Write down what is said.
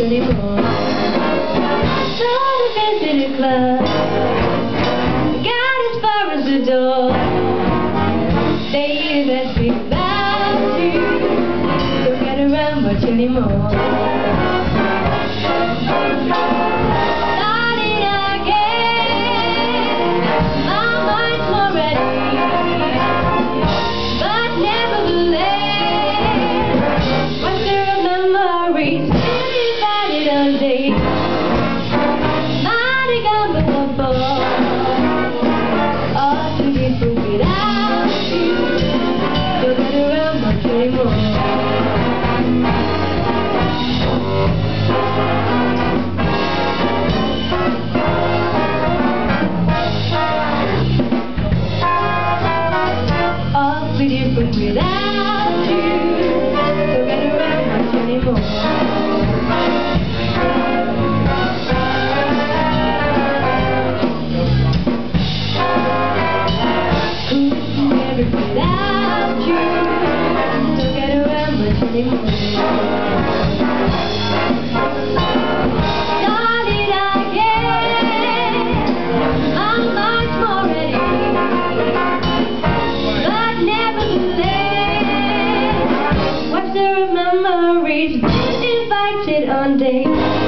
anymore. Don't visit a club, got as far as the door. They that speak about you don't get around much anymore. Starting again, my mind's more ready, but nevertheless, what's there of memories still divided on days? Mighty gone before, all too different without you. Don't get around much anymore. Awfully different without you. Don't get around much anymore. Without you, don't get around much anymore. Started again, my mind's more ready, but nevertheless, what's there of memories been invited on dates?